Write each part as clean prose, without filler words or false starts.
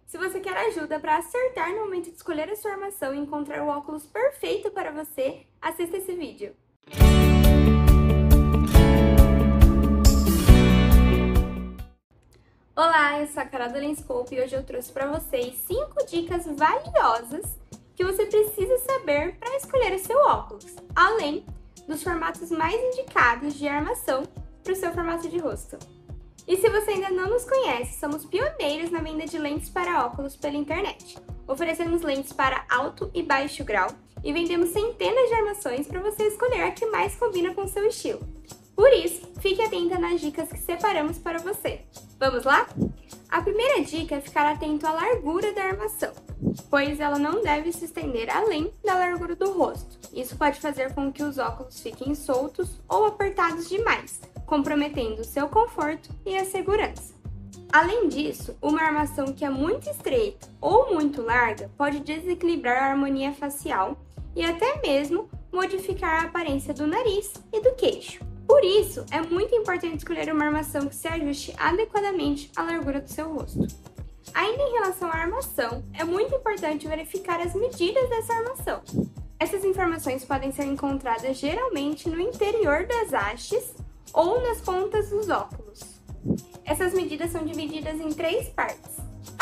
Se você quer ajuda para acertar no momento de escolher a sua armação e encontrar o óculos perfeito para você, assista esse vídeo. Olá, eu sou a Carol da Lenscope e hoje eu trouxe para vocês 5 dicas valiosas que você precisa saber para escolher o seu óculos, além dos formatos mais indicados de armação para o seu formato de rosto. E se você ainda não nos conhece, somos pioneiros na venda de lentes para óculos pela internet. Oferecemos lentes para alto e baixo grau e vendemos centenas de armações para você escolher a que mais combina com o seu estilo. Por isso, fique atenta nas dicas que separamos para você. Vamos lá? A primeira dica é ficar atento à largura da armação, pois ela não deve se estender além da largura do rosto. Isso pode fazer com que os óculos fiquem soltos ou apertados demais, comprometendo o seu conforto e a segurança. Além disso, uma armação que é muito estreita ou muito larga pode desequilibrar a harmonia facial e até mesmo modificar a aparência do nariz e do queixo. Por isso, é muito importante escolher uma armação que se ajuste adequadamente à largura do seu rosto. Ainda em relação à armação, é muito importante verificar as medidas dessa armação. Essas informações podem ser encontradas geralmente no interior das hastes ou nas pontas dos óculos. Essas medidas são divididas em 3 partes.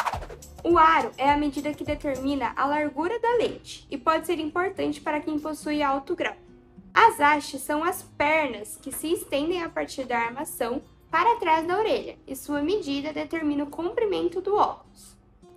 O aro é a medida que determina a largura da lente e pode ser importante para quem possui alto grau. As hastes são as pernas que se estendem a partir da armação para trás da orelha e sua medida determina o comprimento do óculos.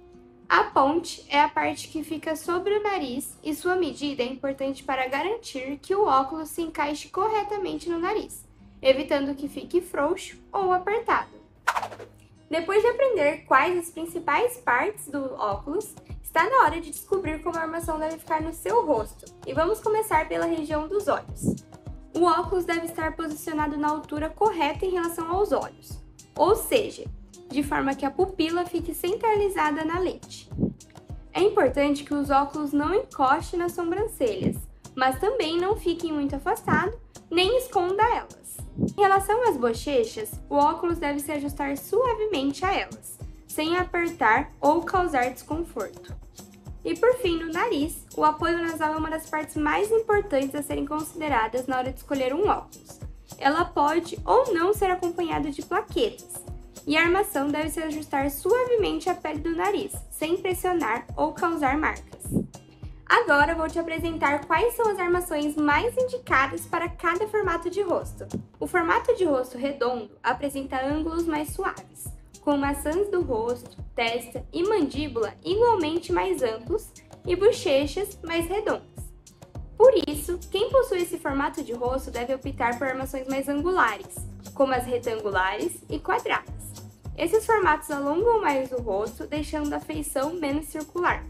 A ponte é a parte que fica sobre o nariz e sua medida é importante para garantir que o óculos se encaixe corretamente no nariz, evitando que fique frouxo ou apertado. Depois de aprender quais as principais partes do óculos, está na hora de descobrir como a armação deve ficar no seu rosto. E vamos começar pela região dos olhos. O óculos deve estar posicionado na altura correta em relação aos olhos, ou seja, de forma que a pupila fique centralizada na lente. É importante que os óculos não encostem nas sobrancelhas, mas também não fiquem muito afastados, nem esconda elas. Em relação às bochechas, o óculos deve se ajustar suavemente a elas, sem apertar ou causar desconforto. E por fim, no nariz, o apoio nasal é uma das partes mais importantes a serem consideradas na hora de escolher um óculos. Ela pode ou não ser acompanhada de plaquetas, e a armação deve se ajustar suavemente à pele do nariz, sem pressionar ou causar marcas. Agora vou te apresentar quais são as armações mais indicadas para cada formato de rosto. O formato de rosto redondo apresenta ângulos mais suaves, com maçãs do rosto, testa e mandíbula igualmente mais amplos e bochechas mais redondas. Por isso, quem possui esse formato de rosto deve optar por armações mais angulares, como as retangulares e quadradas. Esses formatos alongam mais o rosto, deixando a feição menos circular.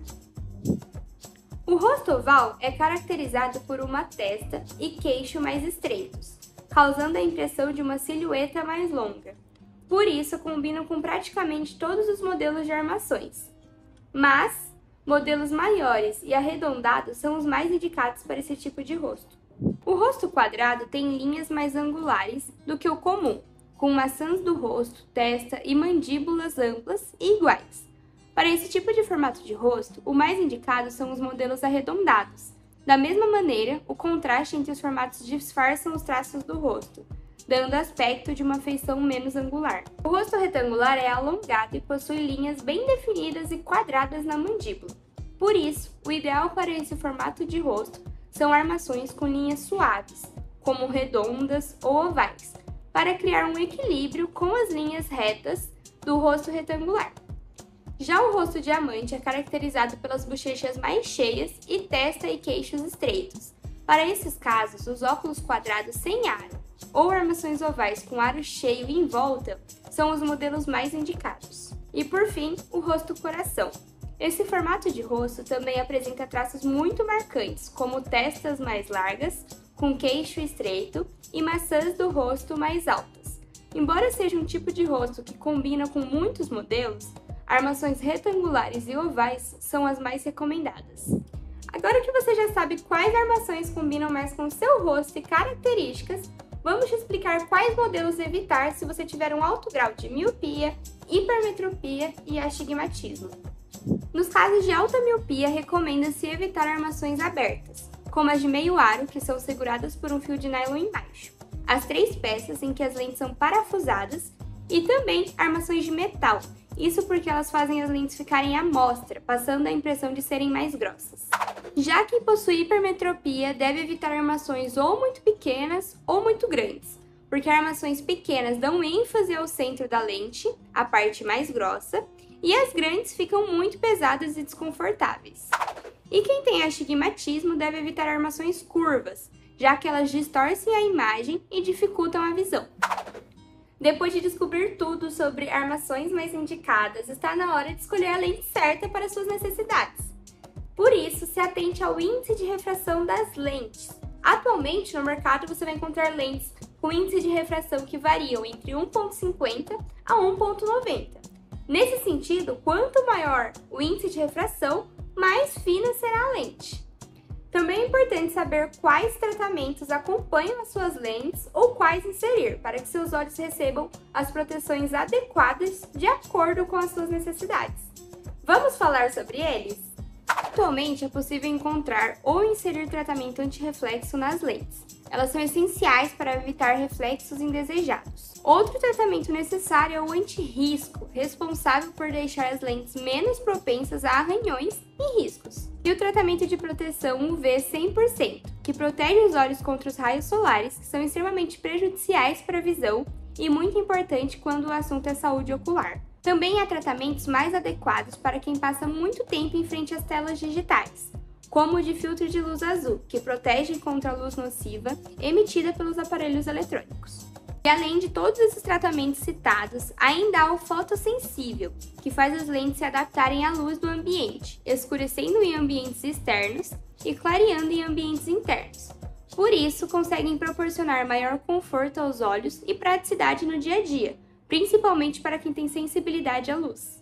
O rosto oval é caracterizado por uma testa e queixo mais estreitos, causando a impressão de uma silhueta mais longa. Por isso, combinam com praticamente todos os modelos de armações. Mas, modelos maiores e arredondados são os mais indicados para esse tipo de rosto. O rosto quadrado tem linhas mais angulares do que o comum, com maçãs do rosto, testa e mandíbulas amplas e iguais. Para esse tipo de formato de rosto, o mais indicado são os modelos arredondados. Da mesma maneira, o contraste entre os formatos disfarçam os traços do rosto, dando aspecto de uma feição menos angular. O rosto retangular é alongado e possui linhas bem definidas e quadradas na mandíbula. Por isso, o ideal para esse formato de rosto são armações com linhas suaves, como redondas ou ovais, para criar um equilíbrio com as linhas retas do rosto retangular. Já o rosto diamante é caracterizado pelas bochechas mais cheias e testa e queixos estreitos. Para esses casos, os óculos quadrados sem aro ou armações ovais com aro cheio em volta são os modelos mais indicados. E por fim, o rosto coração. Esse formato de rosto também apresenta traços muito marcantes, como testas mais largas, com queixo estreito e maçãs do rosto mais altas. Embora seja um tipo de rosto que combina com muitos modelos, armações retangulares e ovais são as mais recomendadas. Agora que você já sabe quais armações combinam mais com o seu rosto e características, vamos te explicar quais modelos evitar se você tiver um alto grau de miopia, hipermetropia e astigmatismo. Nos casos de alta miopia, recomenda-se evitar armações abertas, como as de meio aro, que são seguradas por um fio de nylon embaixo, as 3 peças em que as lentes são parafusadas e também armações de metal, isso porque elas fazem as lentes ficarem à mostra, passando a impressão de serem mais grossas. Já quem possui hipermetropia deve evitar armações ou muito pequenas ou muito grandes, porque armações pequenas dão ênfase ao centro da lente, a parte mais grossa, e as grandes ficam muito pesadas e desconfortáveis. E quem tem astigmatismo deve evitar armações curvas, já que elas distorcem a imagem e dificultam a visão. Depois de descobrir tudo sobre armações mais indicadas, está na hora de escolher a lente certa para suas necessidades. Por isso, se atente ao índice de refração das lentes. Atualmente, no mercado, você vai encontrar lentes com índice de refração que variam entre 1,50 a 1,90. Nesse sentido, quanto maior o índice de refração, mais fina será a lente. Também é importante saber quais tratamentos acompanham as suas lentes ou quais inserir, para que seus olhos recebam as proteções adequadas de acordo com as suas necessidades. Vamos falar sobre eles? Atualmente é possível encontrar ou inserir tratamento antirreflexo nas lentes. Elas são essenciais para evitar reflexos indesejados. Outro tratamento necessário é o antirrisco, responsável por deixar as lentes menos propensas a arranhões e riscos. E o tratamento de proteção UV 100%, que protege os olhos contra os raios solares, que são extremamente prejudiciais para a visão e muito importante quando o assunto é saúde ocular. Também há tratamentos mais adequados para quem passa muito tempo em frente às telas digitais, como o de filtro de luz azul, que protege contra a luz nociva emitida pelos aparelhos eletrônicos. E além de todos esses tratamentos citados, ainda há o fotossensível, que faz as lentes se adaptarem à luz do ambiente, escurecendo em ambientes externos e clareando em ambientes internos. Por isso, conseguem proporcionar maior conforto aos olhos e praticidade no dia a dia, principalmente para quem tem sensibilidade à luz.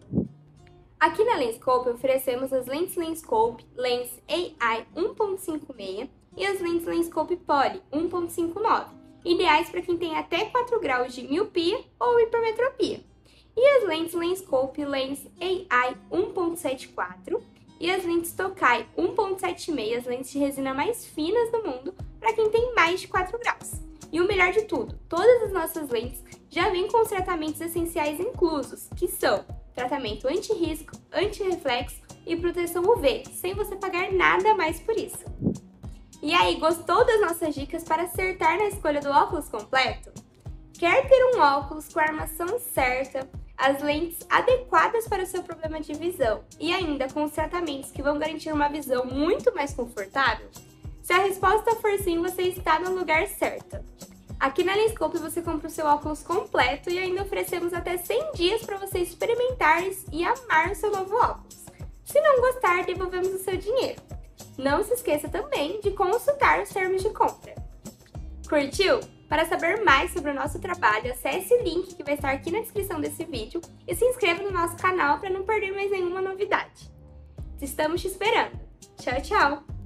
Aqui na Lenscope oferecemos as lentes Lenscope Lens AI 1.56 e as lentes Lenscope Poly 1.59, ideais para quem tem até 4 graus de miopia ou hipermetropia. E as lentes Lenscope Lens AI 1.74 e as lentes Tokai 1.76, as lentes de resina mais finas do mundo, para quem tem mais de 4 graus. E o melhor de tudo, todas as nossas lentes já vêm com os tratamentos essenciais inclusos, que são tratamento anti-risco, anti-reflexo e proteção UV, sem você pagar nada mais por isso. E aí, gostou das nossas dicas para acertar na escolha do óculos completo? Quer ter um óculos com a armação certa, as lentes adequadas para o seu problema de visão e ainda com os tratamentos que vão garantir uma visão muito mais confortável? Se a resposta for sim, você está no lugar certo. Aqui na Lenscope você compra o seu óculos completo e ainda oferecemos até 100 dias para você experimentar e amar o seu novo óculos. Se não gostar, devolvemos o seu dinheiro. Não se esqueça também de consultar os termos de compra. Curtiu? Para saber mais sobre o nosso trabalho, acesse o link que vai estar aqui na descrição desse vídeo e se inscreva no nosso canal para não perder mais nenhuma novidade. Estamos te esperando. Tchau, tchau!